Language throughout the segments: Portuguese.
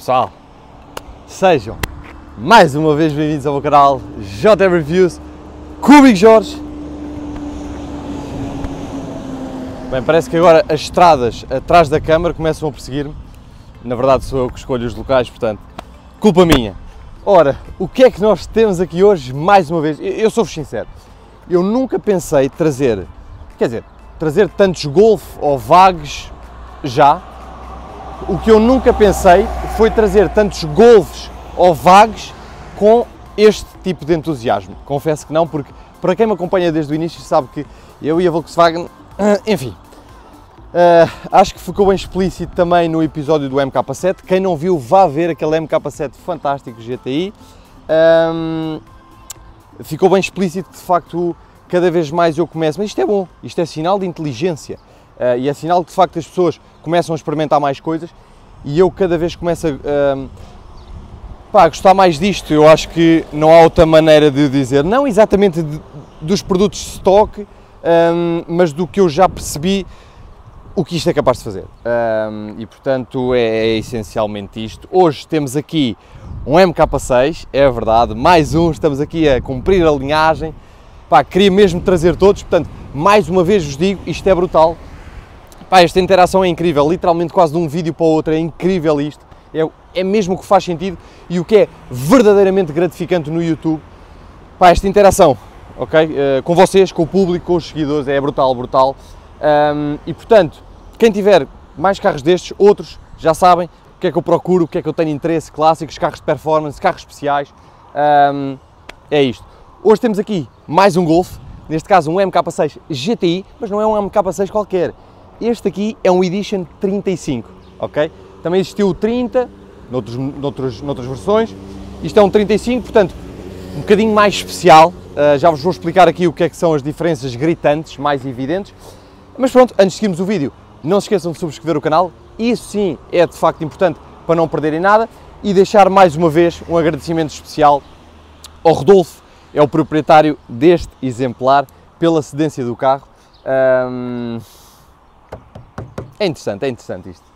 pessoal, sejam mais uma vez bem-vindos ao meu canal JR Reviews comigo Jorge. Bem, parece que agora as estradas atrás da câmara começam a perseguir-me. Na verdade sou eu que escolho os locais, portanto, culpa minha. Ora, o que é que nós temos aqui hoje mais uma vez? Eu sou-vos sincero, eu nunca pensei trazer tantos Golf ou Vags já. O que eu nunca pensei foi trazer tantos Golfs ou Vags com este tipo de entusiasmo. Confesso que não, porque para quem me acompanha desde o início sabe que eu e a Volkswagen, enfim, acho que ficou bem explícito também no episódio do MK7. Quem não viu, vá ver aquele MK7 fantástico GTI. Ficou bem explícito que de facto cada vez mais eu começo, mas isto é bom, isto é sinal de inteligência. E é sinal que de facto as pessoas começam a experimentar mais coisas e eu cada vez começo a gostar mais disto. Eu acho que não há outra maneira de dizer, não exatamente dos produtos de stock, mas do que eu já percebi o que isto é capaz de fazer. E portanto é essencialmente isto. Hoje temos aqui um MK6, é verdade, mais um, estamos aqui a cumprir a linhagem. Queria mesmo trazer todos, portanto, mais uma vez vos digo, isto é brutal. Esta interação é incrível, literalmente quase de um vídeo para o outro, é incrível isto. É mesmo o que faz sentido e o que é verdadeiramente gratificante no YouTube. Esta interação, ok? Com vocês, com o público, com os seguidores, é brutal, brutal. E portanto, quem tiver mais carros destes, outros, já sabem o que é que eu procuro, o que é que eu tenho interesse, clássicos, carros de performance, carros especiais. É isto. Hoje temos aqui mais um Golf, neste caso um MK6 GTI, mas não é um MK6 qualquer. Este aqui é um Edition 35, ok? Também existiu o 30, noutras versões. Isto é um 35, portanto, um bocadinho mais especial. Já vos vou explicar aqui o que é que são as diferenças gritantes, mais evidentes. Mas pronto, antes de seguirmos o vídeo, não se esqueçam de subscrever o canal. Isso sim é de facto importante para não perderem nada. E deixar mais uma vez um agradecimento especial ao Rodolfo, é o proprietário deste exemplar, pela cedência do carro. É interessante isto.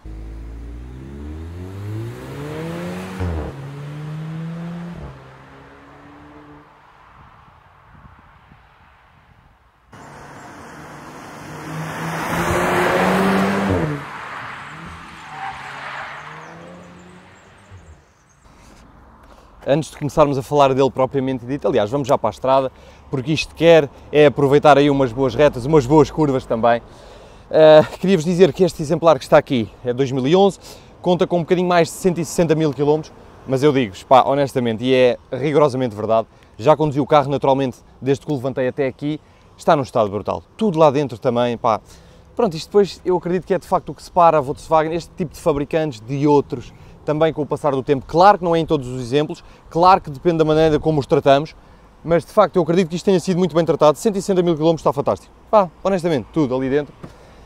Antes de começarmos a falar dele propriamente dito, aliás, vamos já para a estrada, porque isto é aproveitar aí umas boas retas, umas boas curvas também. Queria-vos dizer que este exemplar que está aqui é 2011, conta com um bocadinho mais de 160 mil km, mas eu digo-vos, honestamente, e é rigorosamente verdade, já conduzi o carro naturalmente desde que o levantei até aqui, está num estado brutal. Tudo lá dentro também, Pronto, isto depois eu acredito que é de facto o que separa a Volkswagen, este tipo de fabricantes, de outros, também com o passar do tempo. Claro que não é em todos os exemplos, claro que depende da maneira como os tratamos, mas de facto eu acredito que isto tenha sido muito bem tratado. 160 mil km está fantástico. Honestamente, tudo ali dentro.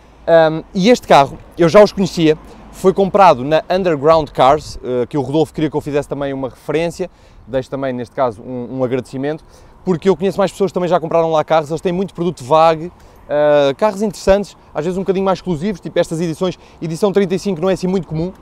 E este carro, eu já os conhecia, foi comprado na Underground Cars, que o Rodolfo queria que eu fizesse também uma referência, deixo também neste caso um agradecimento, porque eu conheço mais pessoas que também já compraram lá carros, eles têm muito produto VAG, carros interessantes, às vezes um bocadinho mais exclusivos, tipo estas edições, edição 35 não é assim muito comum.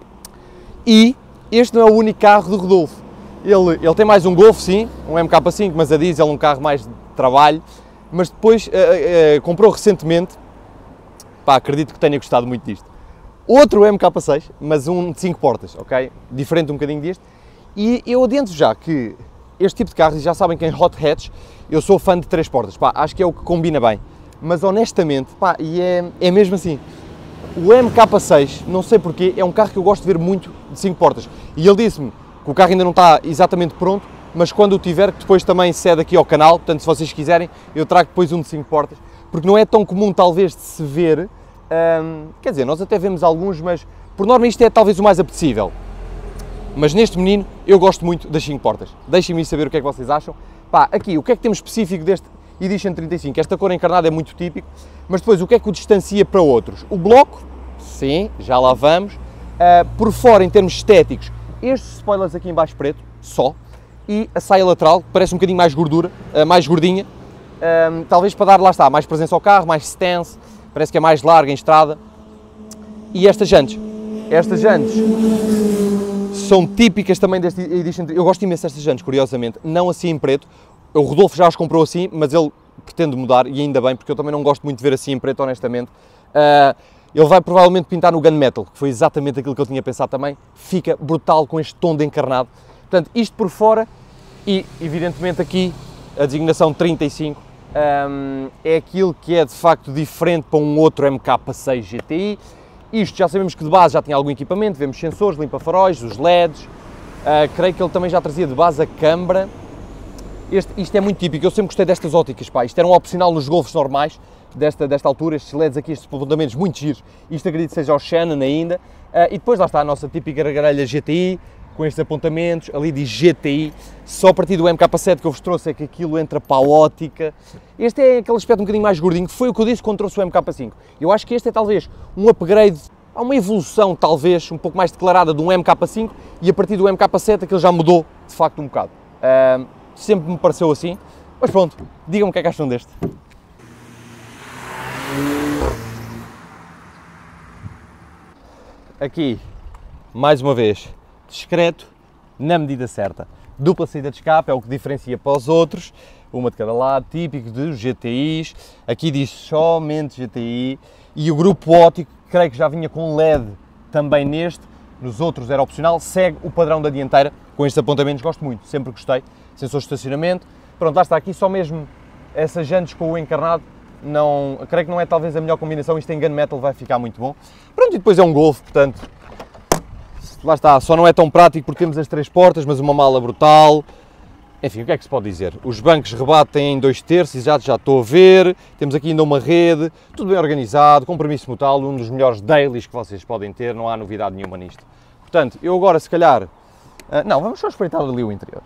E este não é o único carro do Rodolfo. Ele tem mais um Golf, sim, um MK5, mas a diesel, um carro mais de trabalho, mas depois comprou recentemente, acredito que tenha gostado muito disto, outro MK6, mas um de 5 portas, ok? Diferente um bocadinho deste. E eu adianto já que este tipo de carros, já sabem que em hot hatch, eu sou fã de 3 portas, acho que é o que combina bem. Mas honestamente, e é mesmo assim. O MK6, não sei porquê, é um carro que eu gosto de ver muito de 5 portas. E ele disse-me que o carro ainda não está exatamente pronto, mas quando o tiver, que depois também cede aqui ao canal, portanto se vocês quiserem, eu trago depois um de 5 portas, porque não é tão comum talvez de se ver, quer dizer, nós até vemos alguns, mas por norma isto é talvez o mais apetecível. Mas neste menino, eu gosto muito das 5 portas. Deixem-me saber o que é que vocês acham. Aqui, o que é que temos específico deste Edition 35? Esta cor encarnada é muito típico, mas depois o que é que o distancia para outros? O bloco, sim, já lá vamos. Por fora, em termos estéticos, estes spoilers aqui em baixo preto, só, e a saia lateral, que parece um bocadinho mais gordura, mais gordinha, talvez para dar, lá está, mais presença ao carro, mais stance, parece que é mais larga em estrada. E estas jantes são típicas também desta Edition. Eu gosto imenso destas jantes, curiosamente, não assim em preto. O Rodolfo já as comprou assim, mas ele pretende mudar, e ainda bem, porque eu também não gosto muito de ver assim em preto, honestamente. Ele vai provavelmente pintar no Gunmetal, que foi exatamente aquilo que eu tinha pensado também. Fica brutal com este tom de encarnado. Portanto, isto por fora e, evidentemente, aqui a designação 35 é aquilo que é, de facto, diferente para um outro MK6 GTI. Isto já sabemos que de base já tinha algum equipamento, vemos sensores, limpa-faróis, os LEDs. Creio que ele também já trazia de base a câmara. Isto é muito típico, eu sempre gostei destas óticas, pá. Isto era um opcional nos Golfs normais, desta altura, estes LEDs aqui, estes apontamentos muito giros. Isto acredito que seja o Shannon ainda. E depois lá está a nossa típica grelha GTI, com estes apontamentos, ali diz GTI. Só a partir do MK7 que eu vos trouxe é que aquilo entra para a ótica. Este é aquele aspecto um bocadinho mais gordinho, que foi o que eu disse quando trouxe o MK5. Eu acho que este é talvez um upgrade, há uma evolução talvez um pouco mais declarada de um MK5, e a partir do MK7 aquilo já mudou de facto um bocado. Sempre me pareceu assim, mas pronto, digam-me o que é que acham deste. Aqui, mais uma vez, discreto, na medida certa. Dupla saída de escape é o que diferencia para os outros, uma de cada lado, típico dos GTIs. Aqui diz somente GTI, e o grupo óptico, creio que já vinha com LED também neste, nos outros era opcional, segue o padrão da dianteira, com estes apontamentos gosto muito, sempre gostei. Sensores de estacionamento, pronto, lá está, aqui só mesmo essas jantes com o encarnado, não, creio que não é talvez a melhor combinação, isto em Gunmetal vai ficar muito bom. Pronto, e depois é um Golf, portanto, lá está, só não é tão prático porque temos as 3 portas, mas uma mala brutal. Enfim, o que é que se pode dizer? Os bancos rebatem em 2/3, já estou a ver, temos aqui ainda uma rede, tudo bem organizado, compromisso mutual, um dos melhores dailies que vocês podem ter, não há novidade nenhuma nisto. Portanto, eu agora se calhar, não, vamos só espreitar ali o interior.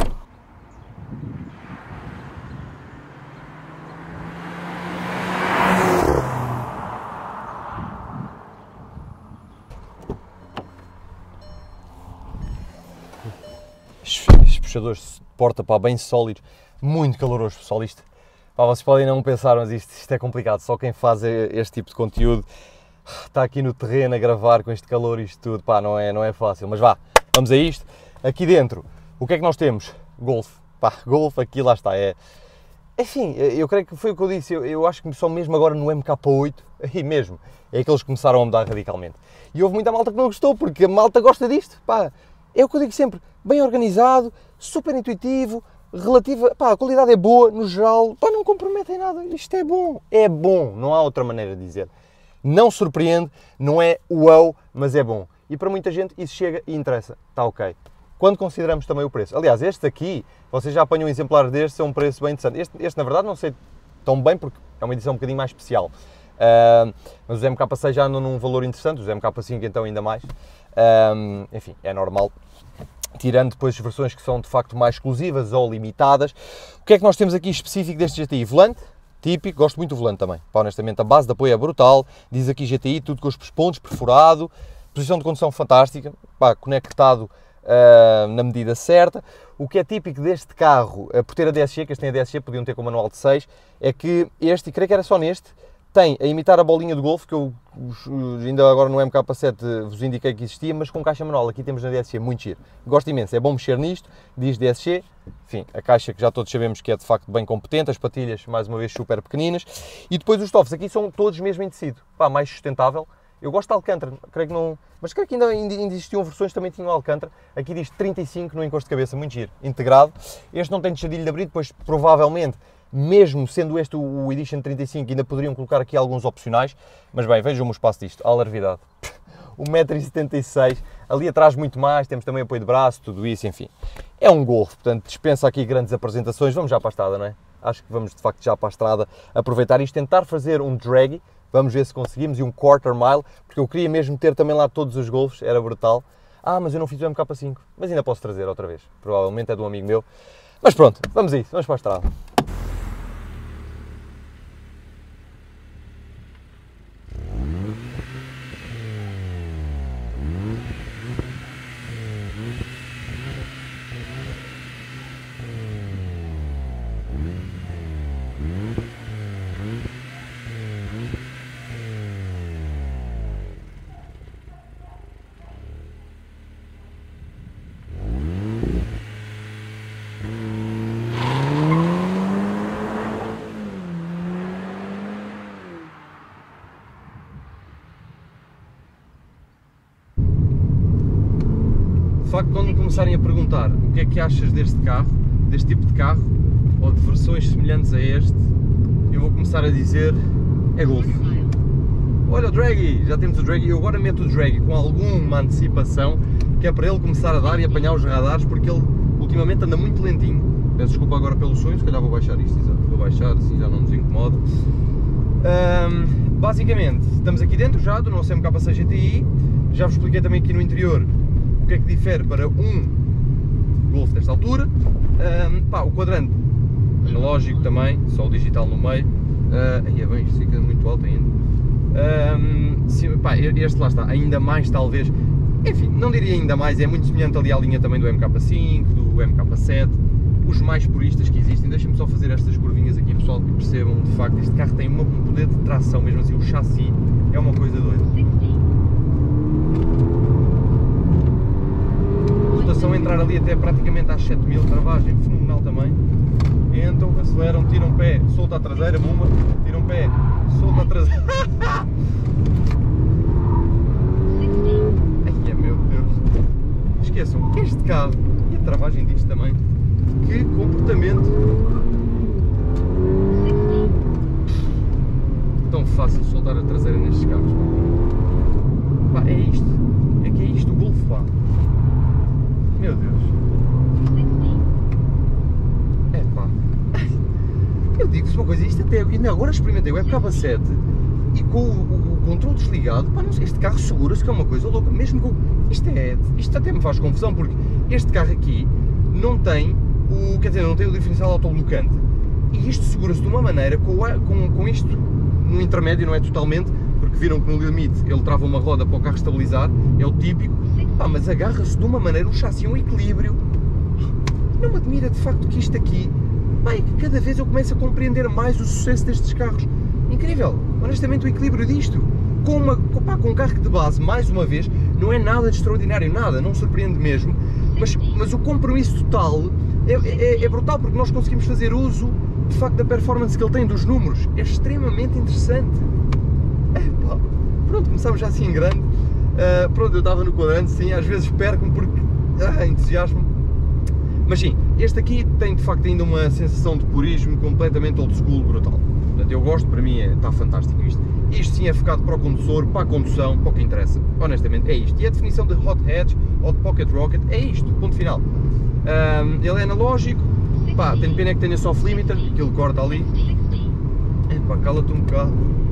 Estes puxadores de porta, pá, bem sólidos, muito caloroso, pessoal. Isto, pá, vocês podem não pensar, mas isto é complicado. Só quem faz este tipo de conteúdo está aqui no terreno a gravar com este calor e isto tudo, pá, não é fácil. Mas vá, vamos a isto. Aqui dentro, o que é que nós temos? Golf, pá, Golf, aqui lá está, enfim, eu creio que foi o que eu disse, eu acho que só mesmo agora no MK8, aí mesmo, é que eles começaram a mudar radicalmente. E houve muita malta que não gostou, porque a malta gosta disto, pá. É o que eu digo sempre, bem organizado, super intuitivo, relativa, pá, a qualidade é boa, no geral, pá, não comprometem nada, isto é bom, não há outra maneira de dizer. Não surpreende, não é uau, mas é bom. E para muita gente isso chega e interessa, está ok. Quando consideramos também o preço, aliás, este aqui, vocês já apanham um exemplar deste, é um preço bem interessante. Este na verdade não sei tão bem porque é uma edição um bocadinho mais especial. Mas os MK6 já andam num valor interessante, os MK5 então ainda mais. Enfim, é normal. Tirando depois as versões que são de facto mais exclusivas ou limitadas. O que é que nós temos aqui específico deste GTI? Volante, típico, gosto muito do volante também. Pá, honestamente, a base de apoio é brutal. Diz aqui GTI, tudo com os pontos, perfurado. Posição de condução fantástica, pá, conectado na medida certa. O que é típico deste carro, por ter a DSG, que este tem a DSG, podiam ter com o manual de 6, é que este, e creio que era só neste, tem a imitar a bolinha de golfe, que eu ainda agora no MK7 vos indiquei que existia, mas com caixa manual. Aqui temos na DSG, muito giro. Gosto imenso, é bom mexer nisto, diz DSG. Enfim, a caixa que já todos sabemos que é de facto bem competente, as patilhas, mais uma vez, super pequeninas. E depois os toffs, aqui são todos mesmo em tecido, pá, mais sustentável. Eu gosto de Alcântara, creio que não... Mas creio que ainda existiam versões que também tinham Alcântara. Aqui diz 35 no encosto de cabeça, muito giro, integrado. Este não tem deixadilho de abrir, depois provavelmente, mesmo sendo este o Edition 35, ainda poderiam colocar aqui alguns opcionais. Mas bem, vejam o espaço disto, a larvidade. 1,76 m, ali atrás muito mais, temos também apoio de braço, tudo isso, enfim. É um Golf, portanto dispensa aqui grandes apresentações. Vamos já para a estrada, não é? Acho que vamos de facto já para a estrada aproveitar isto, tentar fazer um drag. Vamos ver se conseguimos, e um quarter mile, porque eu queria mesmo ter também lá todos os Golfs, era brutal. Mas eu não fiz o MK5, mas ainda posso trazer outra vez, provavelmente é de um amigo meu. Mas pronto, vamos a isso, vamos para a estrada. De facto, quando me começarem a perguntar o que é que achas deste carro, deste tipo de carro, ou de versões semelhantes a este, eu vou começar a dizer, é Golf. Olha o Draggy, já temos o Draggy, eu agora meto o Draggy com alguma antecipação, que é para ele começar a dar e apanhar os radares, porque ele ultimamente anda muito lentinho. Peço desculpa agora pelo sonho, se calhar vou baixar isto, exato. Vou baixar, assim já não nos incomoda. Basicamente, estamos aqui dentro já do nosso MK6 GTI, já vos expliquei também aqui no interior o que é que difere para um Golf desta altura. O quadrante analógico também, só o digital no meio. Aí é bem, isto fica muito alto ainda. Este lá está, ainda mais talvez, enfim, não diria ainda mais, é muito semelhante ali à linha também do MK5, do MK7, os mais puristas que existem. Deixem-me só fazer estas curvinhas aqui, pessoal, que percebam de facto, este carro tem um poder de tração, mesmo assim o chassi é uma coisa doida. A rotação entrar ali até praticamente às 7000, travagem fenomenal também. Entram, aceleram, tiram o pé, solta a traseira, bumba, tiram o pé, solta a traseira. Ai, meu Deus. Esqueçam, este carro, e a travagem disto também, que comportamento tão fácil soltar a traseira nestes carros. Pá, é isto, é que é isto o Golf, pá. Meu Deus. É pá. Eu digo-vos uma coisa, isto até, ainda agora experimentei o MK7 e com o controle desligado, pá, não sei, este carro segura-se, que é uma coisa louca, mesmo com, isto até me faz confusão, porque este carro aqui não tem não tem o diferencial autoblocante, e isto segura-se de uma maneira, com isto no intermédio, não é totalmente, porque viram que no limite ele trava uma roda para o carro estabilizar, é o típico, pá, mas agarra-se de uma maneira, um chassi, um equilíbrio. Não me admira de facto que isto aqui, pá, é que cada vez eu começo a compreender mais o sucesso destes carros. Incrível, honestamente, o equilíbrio disto, com um carro que de base, mais uma vez, não é nada de extraordinário, nada, não surpreende mesmo, mas o compromisso total é brutal, porque nós conseguimos fazer uso, de facto, da performance que ele tem, dos números, é extremamente interessante. Pá, pronto, começámos já assim em grande, pronto, eu estava no quadrante, sim, às vezes perco-me porque, entusiasmo, mas sim, este aqui tem de facto ainda uma sensação de purismo completamente old school, brutal. Portanto, eu gosto, para mim está fantástico isto. Isto sim é focado para o condutor, para a condução, para o que interessa, honestamente, é isto. E a definição de hot hatch ou de pocket rocket é isto, ponto final. Ele é analógico, pá, tenho pena que tenha soft limiter, aquilo corta ali. Epá, cala-te um bocado.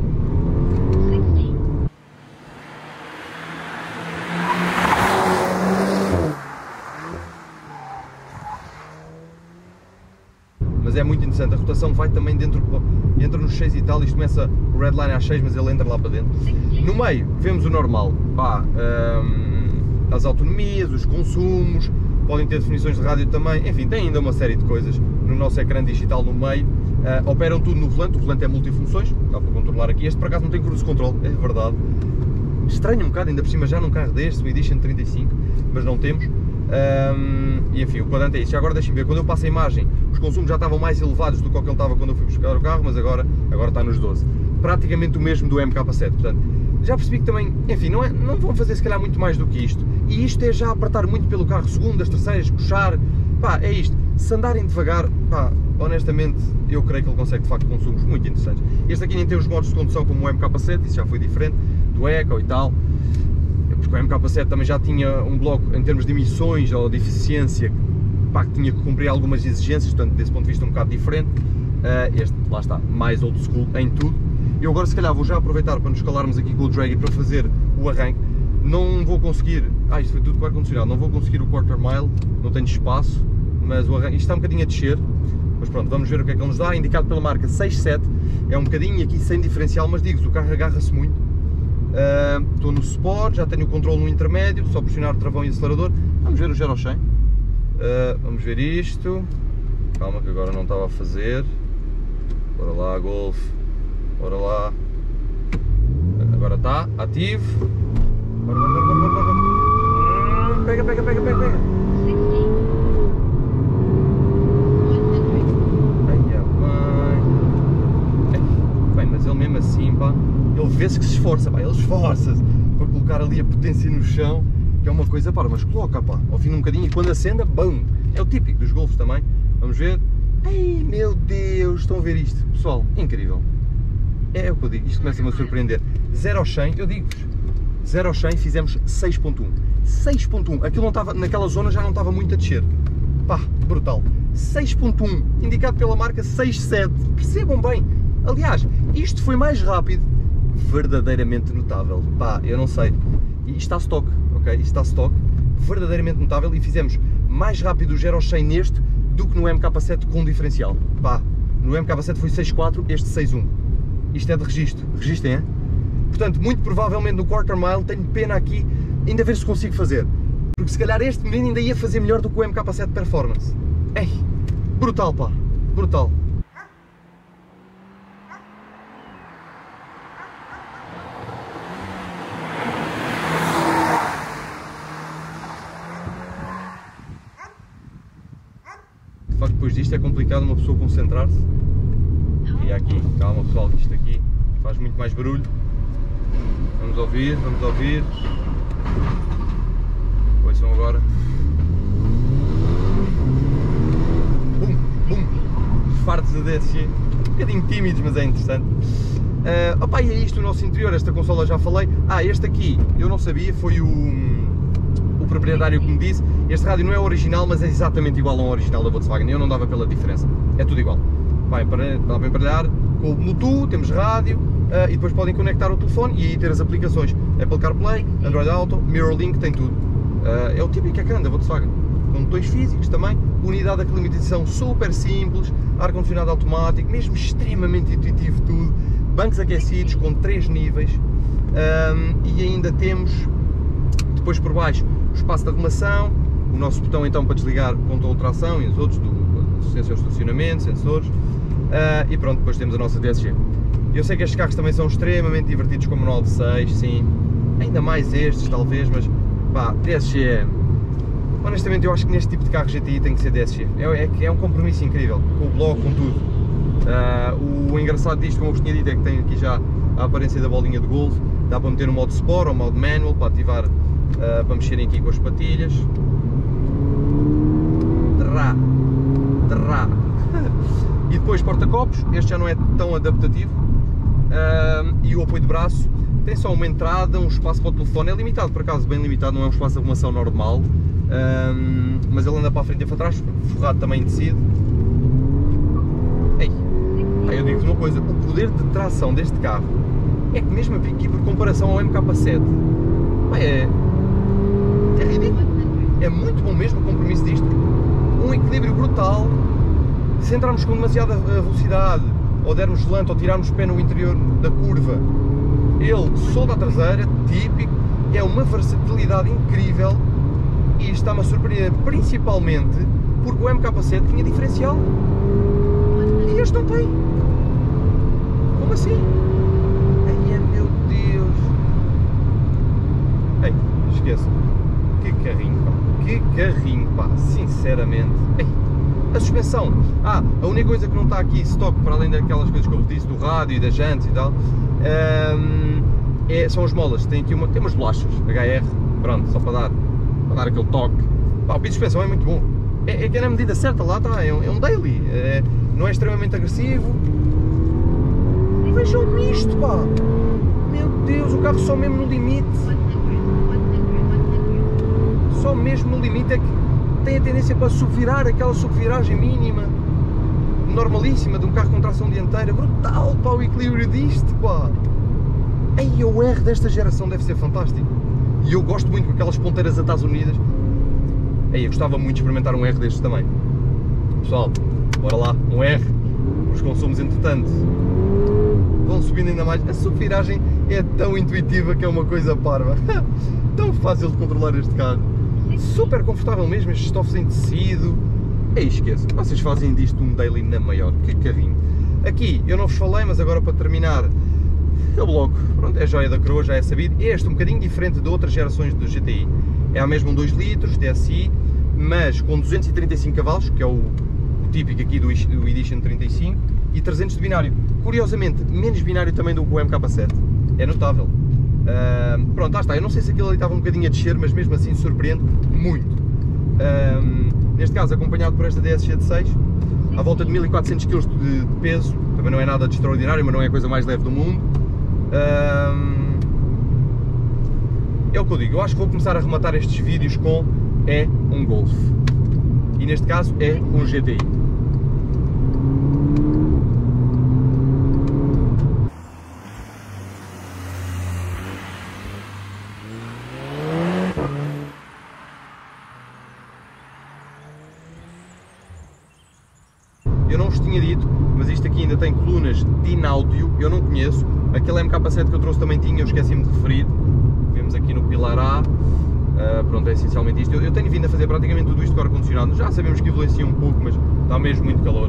Mas é muito interessante, a rotação vai também entra nos 6 e tal, isto começa o redline às 6, mas ele entra lá para dentro. No meio vemos o normal, pá, as autonomias, os consumos, podem ter definições de rádio também, enfim, tem ainda uma série de coisas no nosso ecrã digital no meio. Operam tudo no volante, o volante é multifunções, dá para controlar aqui. Este por acaso não tem cruise control, é verdade. Estranho um bocado, ainda por cima já num carro deste, o Edition 35, mas não temos. E enfim, o quadrante é isso. Já agora deixem ver, quando eu passo a imagem, os consumos já estavam mais elevados do que ele estava quando eu fui buscar o carro, mas agora está nos 12. Praticamente o mesmo do MK7, portanto, já percebi que também, enfim, não vão fazer se calhar muito mais do que isto. E isto é já apertar muito pelo carro, segundas, terceiras, puxar, pá, é isto. Se andarem devagar, pá, honestamente, eu creio que ele consegue de facto consumos muito interessantes. Este aqui nem tem os modos de condução como o MK7, isso já foi diferente, do Eco e tal. Porque o MK7 também já tinha um bloco em termos de emissões ou de eficiência, pá, que tinha que cumprir algumas exigências, portanto, desse ponto de vista um bocado diferente. Este, lá está, mais old school em tudo. Eu agora se calhar vou já aproveitar para nos calarmos aqui com o Draggy para fazer o arranque. Não vou conseguir, isto foi tudo com ar-condicionado, não vou conseguir o quarter mile, não tenho espaço, mas o arranque, isto está um bocadinho a descer, mas pronto, vamos ver o que é que ele nos dá, indicado pela marca 6.7, é um bocadinho aqui sem diferencial, mas digo-vos, o carro agarra-se muito. Estou no Sport, já tenho o controle no intermédio, só pressionar o travão e acelerador. Vamos ver o 0 ao 100, vamos ver isto, calma que agora não estava a fazer, bora lá Golf, bora lá, agora está, ativo, bora. Pega. Bem, mas ele mesmo assim, pá, ele vê-se que se esforça, pá, ele esforça-se para colocar ali a potência no chão que é uma coisa para, mas coloca, pá, ao fim de um bocadinho e quando acenda, bum! É o típico dos Golfs também. Vamos ver. Ei, meu Deus, estão a ver isto? Pessoal, incrível. É o que eu digo, isto começa-me a surpreender. 0 ao 100, eu digo-vos, 0 ao 100 fizemos 6.1. 6.1, aquilo não estava, naquela zona já não estava muito a descer. Pá, brutal. 6.1, indicado pela marca 6.7. Percebam bem. Aliás, isto foi mais rápido, verdadeiramente notável. Pá, eu não sei. Isto está stock, ok? Isto está stock, verdadeiramente notável e fizemos mais rápido o 0 ao 100 neste do que no MK7 com diferencial. Pá, no MK7 foi 6.4, este 6.1. Isto é de registro. Registrem, é? Portanto, muito provavelmente no quarter mile tenho pena aqui ainda ver se consigo fazer. Porque se calhar este menino ainda ia fazer melhor do que o MK7 Performance. Ei, brutal, pá, brutal. De facto, depois disto é complicado uma pessoa concentrar-se. E aqui, calma pessoal, que isto aqui faz muito mais barulho. Vamos ouvir, vamos ouvir. Ouçam agora. Bum, bum. Fartos de DSG. Um bocadinho tímidos, mas é interessante. Opa, e é isto o nosso interior. Esta consola já falei. Este aqui eu não sabia, foi o proprietário que me disse. Este rádio não é original, mas é exatamente igual ao original da Volkswagen. Eu não dava pela diferença. É tudo igual. Dá para emparelhar com o Bluetooth, temos rádio e depois podem conectar o telefone e aí ter as aplicações Apple CarPlay, Android Auto, MirrorLink, tem tudo. É o típico ecrã da Volkswagen, com botões físicos também, unidade de climatização super simples, ar-condicionado automático, mesmo extremamente intuitivo tudo, bancos aquecidos com 3 níveis e ainda temos depois por baixo o espaço de arrumação, o nosso botão então para desligar o controle de tração e os outros do assistência ao estacionamento, sensores. E pronto, depois temos a nossa DSG. Eu sei que estes carros também são extremamente divertidos com o manual de 6, sim, ainda mais estes talvez, mas pá, DSG, honestamente eu acho que neste tipo de carro GTI tem que ser DSG, é um compromisso incrível, com o bloco, com tudo. O engraçado disto, como eu vos tinha dito, é que tem aqui já a aparência da bolinha de Golf, dá para meter no modo Sport ou modo Manual, para ativar, para mexerem aqui com as patilhas. E depois porta-copos, este já não é tão adaptativo, e o apoio de braço tem só uma entrada, um espaço para o telefone, é limitado por acaso, bem limitado, não é um espaço de arrumação normal, mas ele anda para a frente e para trás, forrado também em tecido. Ei, eu digo-vos uma coisa, o poder de tração deste carro é que mesmo aqui por comparação ao MK7, é ridículo, é muito bom mesmo o compromisso disto, um equilíbrio brutal. Se entrarmos com demasiada velocidade, ou dermos volante, ou tirarmos o pé no interior da curva, ele solta a traseira, típico, é uma versatilidade incrível e está-me a surpreender, principalmente porque o MK7 tinha diferencial e este não tem. Como assim? Ai, meu Deus! Ei, esqueça. Que carrinho, pá! Que carrinho, pá! Sinceramente. Ei. A suspensão, a única coisa que não está aqui stock, para além daquelas coisas que eu vos disse, do rádio e das jantes e tal, são as molas. Tem aqui tem umas bolachas, HR, pronto, só para dar aquele toque. Pá, o piso de suspensão é muito bom, é que é na medida certa, lá está, é um daily, não é extremamente agressivo. Vejam-me isto, pá, meu Deus, o carro só mesmo no limite, só mesmo no limite é que tem a tendência para subvirar, aquela subviragem mínima, normalíssima de um carro com tração dianteira. Brutal, pá, o equilíbrio disto, pá. Ei, o R desta geração deve ser fantástico. E eu gosto muito com aquelas ponteiras atrás unidas. Ei, eu gostava muito de experimentar um R destes também. Pessoal, bora lá, um R. Os consumos, entretanto, vão subindo ainda mais. A subviragem é tão intuitiva que é uma coisa parva. Tão fácil de controlar este carro. Super confortável mesmo, estes estofos em tecido. Ei, esqueço, vocês fazem disto um daily na maior, que carrinho. Aqui, eu não vos falei, mas agora para terminar, o bloco, pronto, é joia da coroa, já é sabido. Este um bocadinho diferente de outras gerações do GTI. É a mesma 2 litros, DSI, mas com 235 cavalos, que é o típico aqui do Edition 35, e 300 de binário. Curiosamente, menos binário também do que o MK7. É notável. Pronto, lá está, eu não sei se aquilo ali estava um bocadinho a descer, mas mesmo assim surpreende muito. Neste caso acompanhado por esta DSG de 6, à volta de 1400 kg de peso, também não é nada de extraordinário, mas não é a coisa mais leve do mundo. É o que eu digo, eu acho que vou começar a rematar estes vídeos com um Golf, e neste caso é um GTI. Eu não vos tinha dito, mas isto aqui ainda tem colunas Dynautio, eu não conheço. Aquele MK7 que eu trouxe também tinha, eu esqueci-me de referir. Vemos aqui no pilar A, pronto, é essencialmente isto. Eu tenho vindo a fazer praticamente tudo isto com ar-condicionado, já sabemos que influencia um pouco, mas está mesmo muito calor.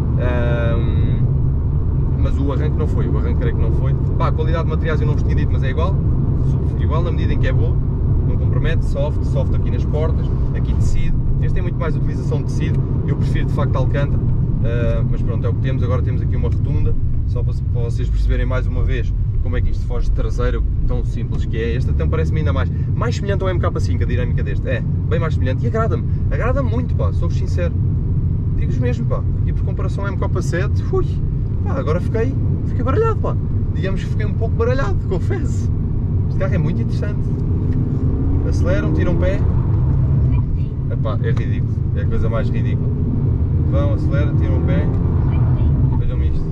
Mas o arranque não foi, creio que não foi. Pá, a qualidade de materiais eu não vos tinha dito, mas é igual na medida em que é boa, não compromete, soft aqui nas portas, aqui tecido. Este tem muito mais utilização de tecido, eu prefiro de facto Alcântara. Mas pronto, é o que temos. Agora temos aqui uma rotunda, só para vocês perceberem mais uma vez como é que isto foge de traseira, tão simples que é. Este até parece-me ainda mais semelhante ao MK5, a dinâmica deste, é, bem mais semelhante, e agrada-me muito, pá, sou-vos sincero, digo-vos mesmo, pá, e por comparação ao MK7, pá, agora fiquei baralhado, pá, digamos que fiquei um pouco baralhado, confesso. Este carro é muito interessante, aceleram, tiram pé, epá, é ridículo, é a coisa mais ridícula. Vão, acelera, tiram o pé, vejam-me isto.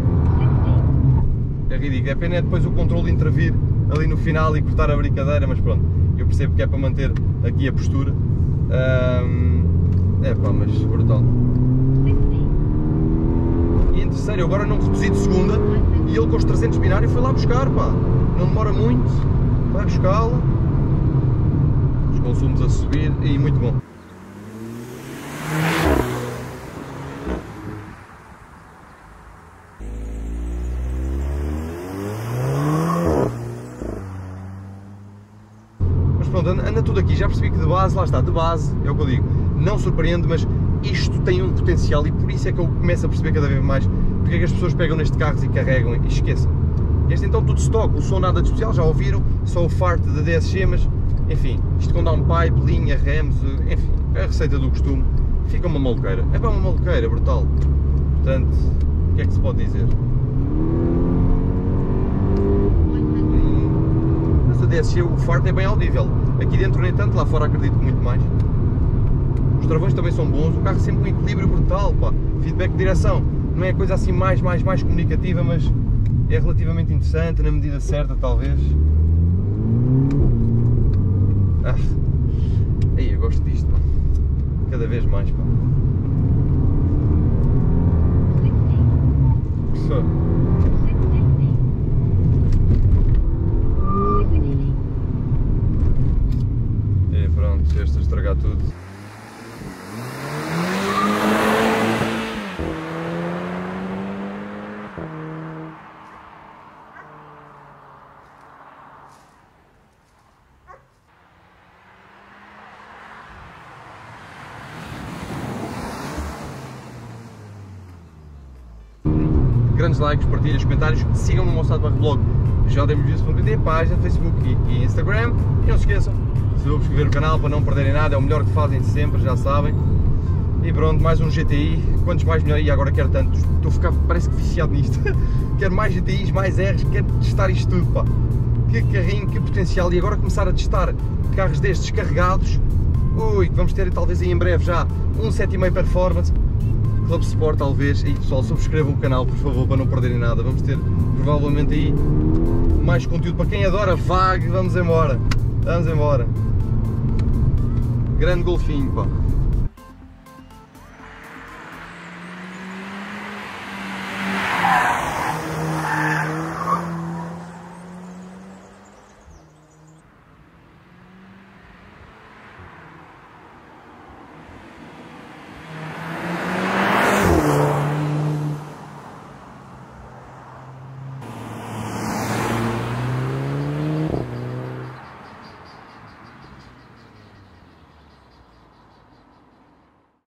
É ridículo, é pena depois o controle intervir ali no final e cortar a brincadeira, mas pronto, eu percebo que é para manter aqui a postura. É pá, mas brutal. E em terceiro, agora não reduzi de segunda, e ele com os 300 binário foi lá buscar, pá, não demora muito, vai buscá-la, os consumos a subir, e muito bom. Pronto, anda tudo aqui, já percebi que de base, lá está, de base, é o que eu digo, não surpreende, mas isto tem um potencial, e por isso é que eu começo a perceber cada vez mais porque é que as pessoas pegam nestes carros e carregam e esqueçam. Este então tudo stock, o som nada de especial, já ouviram, só o fart da DSG, mas enfim, isto com downpipe, linha, rems, enfim, é a receita do costume, fica uma maluqueira, é para uma maluqueira, brutal. Portanto, o que é que se pode dizer? Mas a DSG, o fart é bem audível. Aqui dentro nem tanto, lá fora acredito muito mais. Os travões também são bons, o carro sempre um equilíbrio brutal, pá. Feedback de direção, não é a coisa assim mais comunicativa, mas é relativamente interessante, na medida certa talvez. Aí eu gosto disto, pá. Cada vez mais, pá. Só. Este a estragar tudo. Grandes likes, partilhas, comentários, sigam-me no meu site /blog jdmviews.pt, página de Facebook e Instagram, e não se esqueçam de subscrever o canal para não perderem nada, é o melhor que fazem sempre, já sabem. E pronto, mais um GTI, quantos mais melhor, e agora quero tantos, estou a ficar, parece que viciado nisto, quero mais GTIs, mais Rs, quero testar isto tudo, pá, que carrinho, que potencial, e agora começar a testar carros destes carregados, ui, vamos ter talvez aí em breve já um 7,5 Performance, Club Sport talvez, e pessoal, subscrevam o canal por favor para não perderem nada, vamos ter provavelmente aí mais conteúdo para quem adora VAG, vamos embora, grande golfinho, pá.